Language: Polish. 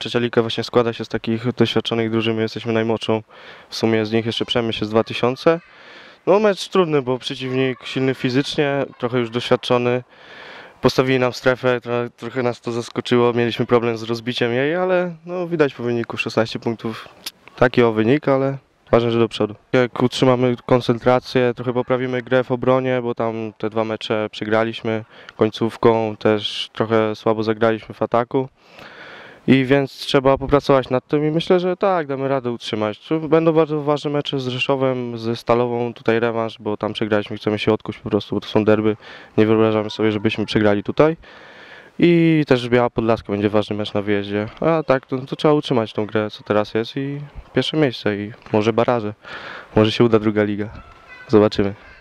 trzecia liga właśnie składa się z takich doświadczonych drużyn, my jesteśmy najmłodszą. W sumie z nich jeszcze Przemyśl jest 2000. No mecz trudny, bo przeciwnik silny fizycznie, trochę już doświadczony. Postawili nam strefę, trochę nas to zaskoczyło, mieliśmy problem z rozbiciem jej, ale no, widać po wyniku 16 punktów. Taki wynik, ale ważne, że do przodu. Jak utrzymamy koncentrację, trochę poprawimy grę w obronie, bo tam te 2 mecze przegraliśmy. Końcówką też trochę słabo zagraliśmy w ataku. I więc trzeba popracować nad tym i myślę, że tak, damy radę utrzymać. Będą bardzo ważne mecze z Rzeszowem, ze Stalową, tutaj rewanż, bo tam przegraliśmy, chcemy się odkuć po prostu, bo to są derby. Nie wyobrażamy sobie, żebyśmy przegrali tutaj. I też Biała Podlaska będzie ważny mecz na wyjeździe. A tak, to trzeba utrzymać tą grę, co teraz jest i pierwsze miejsce i może baraże. Może się uda druga liga. Zobaczymy.